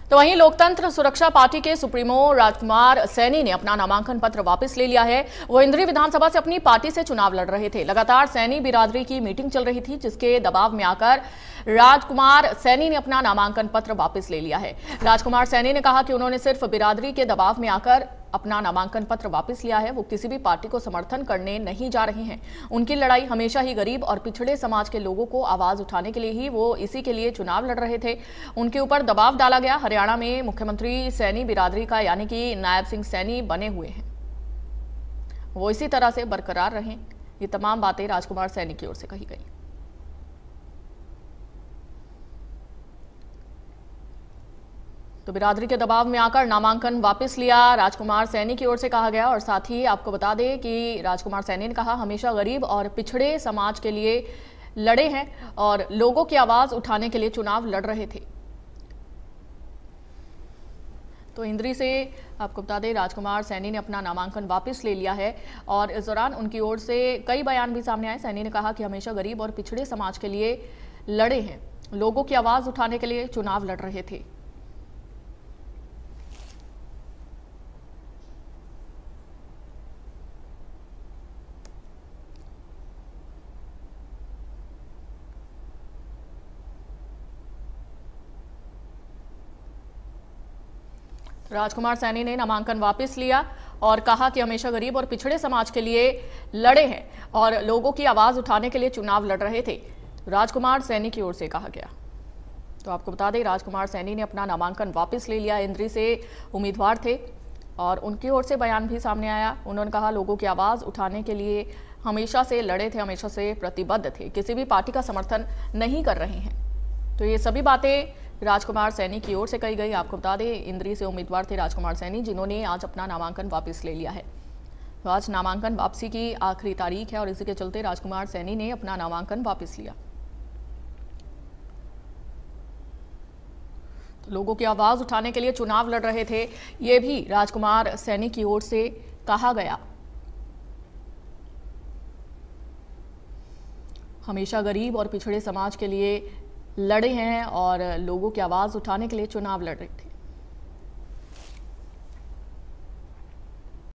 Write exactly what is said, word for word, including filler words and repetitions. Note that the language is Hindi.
तो वहीं लोकतंत्र सुरक्षा पार्टी के सुप्रीमो राजकुमार सैनी ने अपना नामांकन पत्र वापस ले लिया है। वो इंद्री विधानसभा से अपनी पार्टी से चुनाव लड़ रहे थे। लगातार सैनी बिरादरी की मीटिंग चल रही थी, जिसके दबाव में आकर राजकुमार सैनी ने अपना नामांकन पत्र वापस ले लिया है। राजकुमार सैनी ने कहा कि उन्होंने सिर्फ बिरादरी के दबाव में आकर अपना नामांकन पत्र वापस लिया है। वो किसी भी पार्टी को समर्थन करने नहीं जा रहे हैं। उनकी लड़ाई हमेशा ही गरीब और पिछड़े समाज के लोगों को आवाज उठाने के लिए ही वो इसी के लिए चुनाव लड़ रहे थे। उनके ऊपर दबाव डाला गया। हरियाणा में मुख्यमंत्री सैनी बिरादरी का यानी कि नायब सिंह सैनी बने हुए हैं, वो इसी तरह से बरकरार रहें। ये तमाम बातें राजकुमार सैनी की ओर से कही गई। तो बिरादरी के दबाव में आकर नामांकन वापस लिया राजकुमार सैनी की ओर से कहा गया। और साथ ही आपको बता दें कि राजकुमार सैनी ने कहा हमेशा गरीब और पिछड़े समाज के लिए लड़े हैं और लोगों की आवाज उठाने के लिए चुनाव लड़ रहे थे। तो इंद्री से आपको बता दें राजकुमार सैनी ने अपना नामांकन वापस ले लिया है और इस दौरान उनकी ओर से कई बयान भी सामने आए। सैनी ने कहा कि हमेशा गरीब और पिछड़े समाज के लिए लड़े हैं, लोगों की आवाज उठाने के लिए चुनाव लड़ रहे थे। राजकुमार सैनी ने नामांकन वापस लिया और कहा कि हमेशा गरीब और पिछड़े समाज के लिए लड़े हैं और लोगों की आवाज उठाने के लिए चुनाव लड़ रहे थे। राजकुमार सैनी की ओर से कहा गया। तो आपको बता दें राजकुमार सैनी ने अपना नामांकन वापस ले लिया। इंद्री से उम्मीदवार थे और उनकी ओर से बयान भी सामने आया। उन्होंने कहा लोगों की आवाज उठाने के लिए हमेशा से लड़े थे, हमेशा से प्रतिबद्ध थे, किसी भी पार्टी का समर्थन नहीं कर रहे हैं। तो ये सभी बातें राजकुमार सैनी की ओर से कही गई। आपको बता दें इंद्री से उम्मीदवार थे राजकुमार सैनी, जिन्होंने आज अपना नामांकन वापस ले लिया है। तो आज नामांकन वापसी की आखिरी तारीख है और इसी के चलते राजकुमार सैनी ने अपना नामांकन वापस लिया। तो लोगों की आवाज उठाने के लिए चुनाव लड़ रहे थे, ये भी राजकुमार सैनी की ओर से कहा गया। हमेशा गरीब और पिछड़े समाज के लिए लड़े हैं और लोगों की आवाज उठाने के लिए चुनाव लड़ रहे थे।